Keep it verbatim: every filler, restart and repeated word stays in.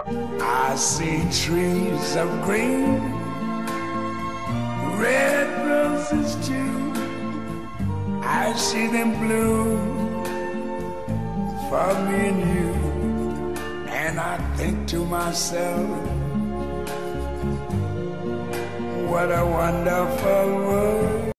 I see trees of green, red roses too. I see them bloom for me and you. And I think to myself, what a wonderful world.